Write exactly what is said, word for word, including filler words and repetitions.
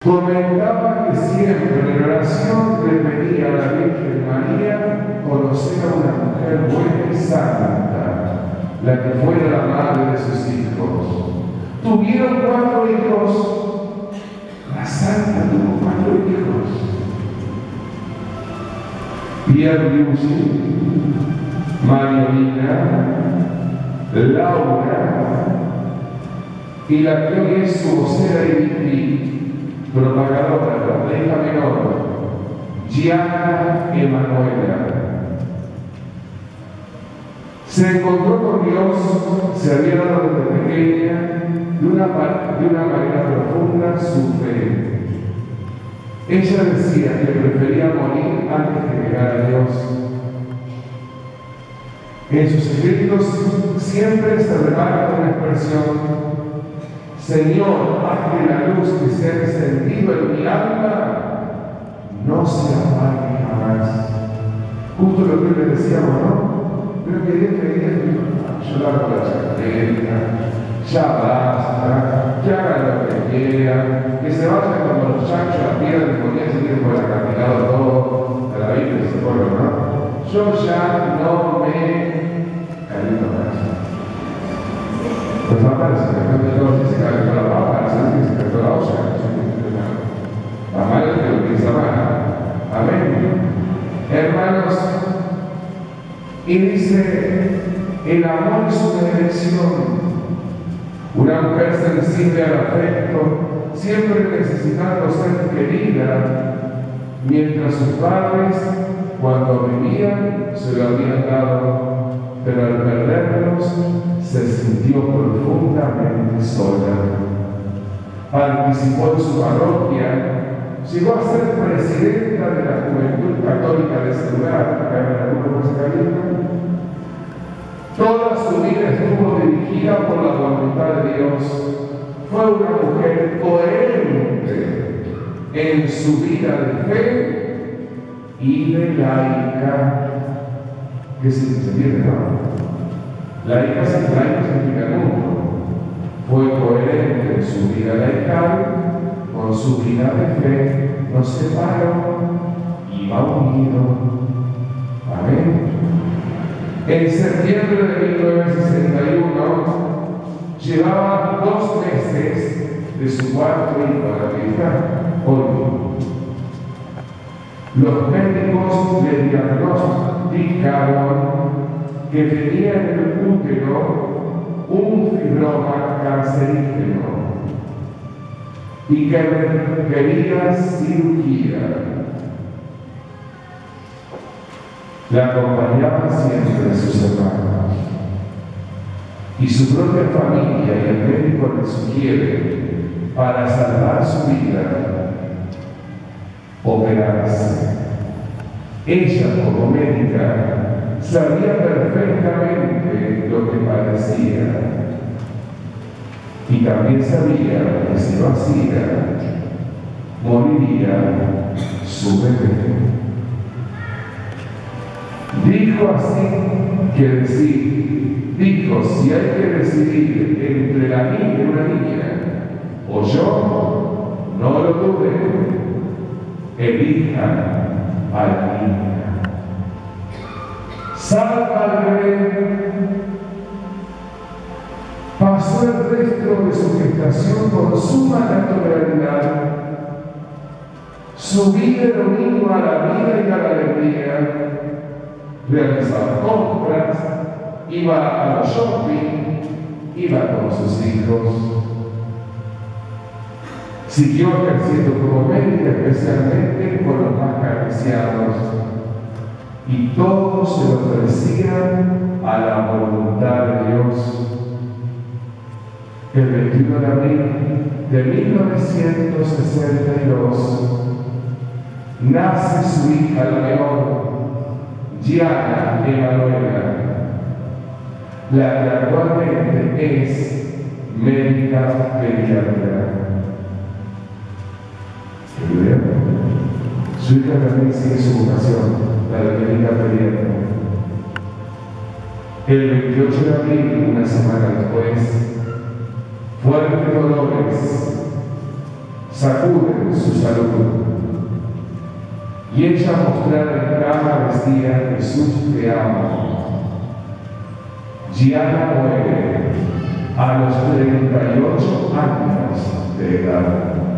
Comentaba que siempre en oración le pedía a la Virgen María conocer a una mujer buena y santa, la que fuera la madre de sus hijos. Tuvieron cuatro hijos. La santa tuvo cuatro hijos. Pierre Lucy, Mariolina, Laura y la que hoy es su vocera y propagadora, la hija menor, Gianna Emanuela. Se encontró con Dios, se había dado desde pequeña, de una, de una manera profunda, su fe. Ella decía que prefería morir antes que negar a Dios. En sus escritos siempre se remarca una expresión: Señor, haz que la luz que se ha encendido en mi alma no se apague jamás. Justo lo que le decíamos, ¿no? Pero que Dios me diga, yo lo hago la chaqueta, ya basta, que hagan lo que quieran, que se vayan como los chanchos a piedra y podían seguir por el acantilado todo, a la Biblia y se corre, ¿no? Yo ya no me caliento más. Pues papá, se calentó de todo, se calentó la papa, se calentó la olla, la madre que lo piensa mal. Amén. Hermanos, y dice, el amor es una elección. Una mujer sensible al afecto, siempre necesitando ser querida, mientras sus padres, cuando vivían, se lo habían dado, pero al perderlos, se sintió profundamente sola. Participó en su parroquia, llegó a ser presidenta de la Juventud Católica de ese lugar, acá en la Curva Pascalina. Toda su vida estuvo dirigida por la voluntad de Dios. Fue una mujer coherente en su vida de fe y de laica. ¿Qué significa, no? Laica significa mundo. Fue coherente en su vida laical, con su vida de fe, no se separó, iba unido. Amén. En septiembre de mil novecientos sesenta y uno, llevaba dos meses de su cuarto hijo a la vida, hoy. Los médicos le diagnosticaron que tenía en el útero un fibroma cancerígeno y que requería cirugía. La acompañaban siempre sus hermanos. Y su propia familia y el médico le sugiere, para salvar su vida, operarse. Ella, como médica, sabía perfectamente lo que padecía. Y también sabía que si lo hacía, moriría su bebé. Dijo así que decir, dijo, si hay que decidir entre la niña y una niña, o yo, no lo dude, elijan a la niña. Salva al bebé. Pasó el resto de su gestación con suma naturalidad. Su vida era unida a la vida y a la alegría. Realizaba compras, iba a los shopping, iba con sus hijos. Siguió ejerciendo como médica, especialmente con los más carenciados, y todos se ofrecían a la voluntad de Dios. El veintiuno de abril de mil novecientos sesenta y dos nace su hija la menor, Gianna Emanuela, la que actualmente es médica pediatra. Su hija también sigue su vocación, la de médica pediatra. El veintiocho de abril, una semana después, fuertes dolores, sacuden su salud. Y echa a mostrar en cada vestida Jesús te amo. Gianna muere a los treinta y ocho años de edad.